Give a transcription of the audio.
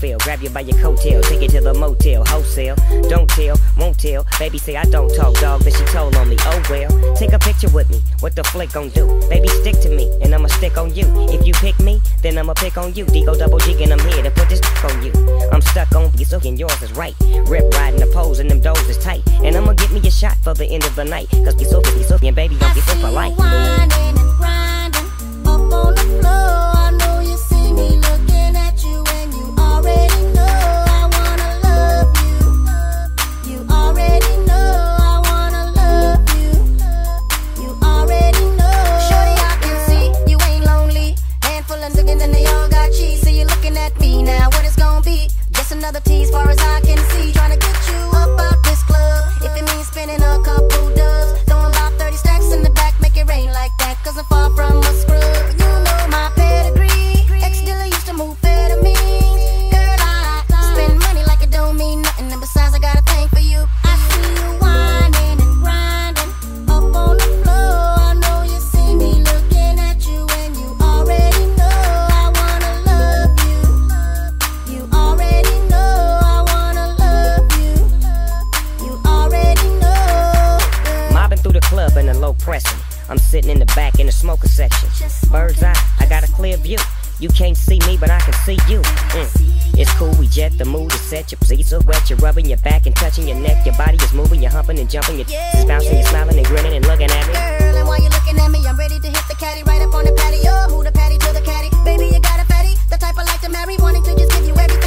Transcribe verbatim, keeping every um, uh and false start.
feel. Grab you by your coattail, take you to the motel, wholesale. Don't tell, won't tell. Baby say I don't talk, dog, but she told on me. Oh well, take a picture with me. What the flick gon' do? Baby, stick to me, and I'ma stick on you. If you pick me, then I'ma pick on you. D-go double G, and I'm here to put this on you. I'm stuck on you, so and yours is right. Rip riding the pose, and them doors is tight. And I'ma get me a shot for the end of the night. Cause we so, we so, and baby, don't be so polite. Whining and grinding up on the floor. I know you see me looking at you, and you already know I wanna love you. You already know I wanna love you. You already know. Shorty, I can see you ain't lonely. Handful of niggas and they all got cheese. So you looking at me now, what it's gonna be? Just another tease, far as I can see. Trying to get you up out this club. If it means spending a couple dubs, throwing about thirty stacks in the back, make it rain like that. Cause I'm far from a scrub. You know my pedigree. Ex-dealer used to move fair to me. Girl, I spend money like it don't mean nothing. And besides, I got a thing for you. I see you whining and grinding up on the floor. I know you see me looking at you, and you already know I wanna love you. You already know I wanna love you. You already know. Mobbing through the club in a low pressing. I'm sitting in the back in the smoker section. Bird's eye, I got a clear view. You can't see me, but I can see you. Mm. It's cool, we jet, the mood is set. Your seats are wet, you're rubbing your back and touching your neck. Your body is moving, you're humping and jumping. You're yeah, bouncing, yeah. You're smiling and grinning and looking at me. Girl, and while you're looking at me, I'm ready to hit the caddy right up on the patio. Move the patty to the caddy. Baby, you got a fatty, the type I like to marry. Wanting to just give you everything.